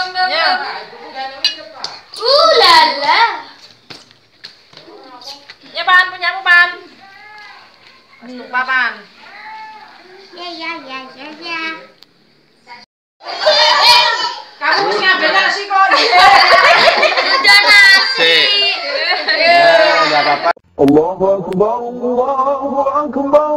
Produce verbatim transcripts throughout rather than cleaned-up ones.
Uh lala. Ya Pan, punya aku Pan. Lupa Pan. Ya ya ya ya ya. Kamu ngambil nasi kok. Udah nasi. Ya, enggak apa-apa. Allahu Akbar, Allahu Akbar.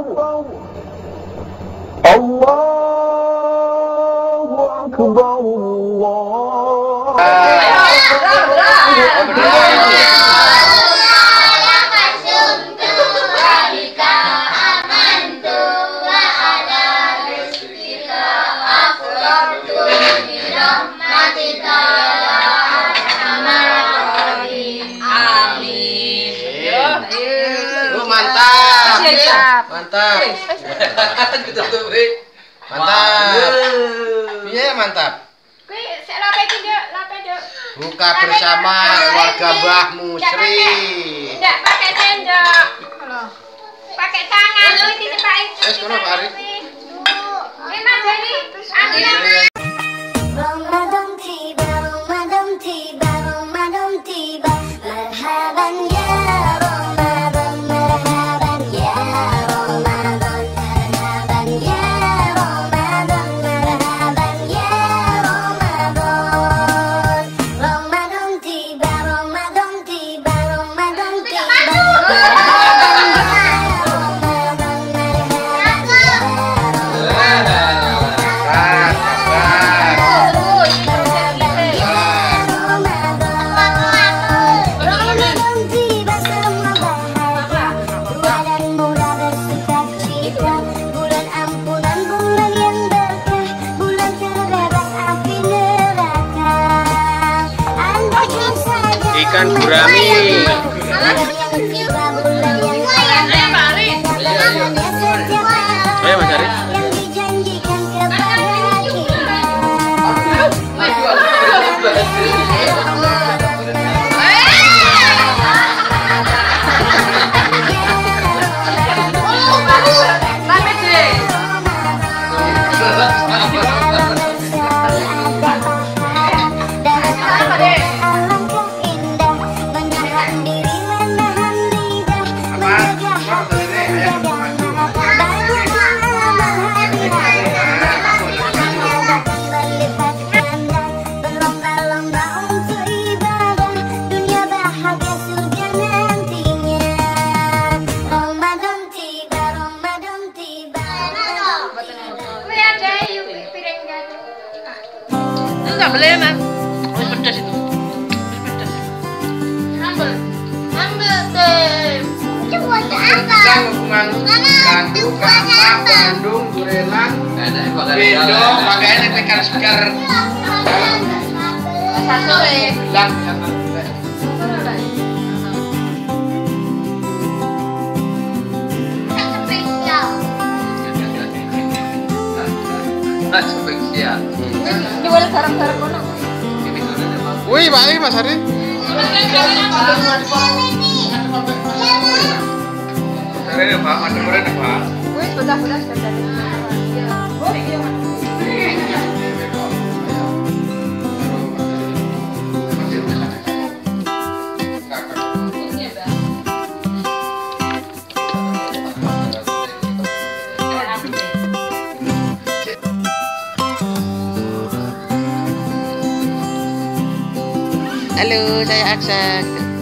Allahu Akbar, Allah. Mantap. Mantap. Mantap. Iya mantap. Buka bersama keluarga Mbah Musri. Enggak pakai sendok. Pakai tangan ini dipakai. Wes kono Pak Ari. Eh Mas Dani, ambil. Ramadan tiba, Ramadan tiba, Ramadan tiba. Marhaban ya Ramadan, marhaban ya Ramadan, marhaban ya Ramadan, marhaban ya Ramadan. Ramadan tiba, Ramadan tiba, Ramadan tiba. Ikan gurami. Ayo Mas Ari. Enggak boleh Mas. Oh, pedas itu. Pedas. Sambal. Sambal deh. Itu buat apa? Hubungan Bandung, Kampar, Bandung, Gurelang, Bendo, pakaian tekan speaker. Satu eh. Bilang spesial. Ini boleh bareng-bareng kono. Wih, Pak Ari, Mas Ari. Ini Pak, ada mereka Pak. Wih, betul-betul sudah jadi. Oh, iya. Halo, saya Aksa.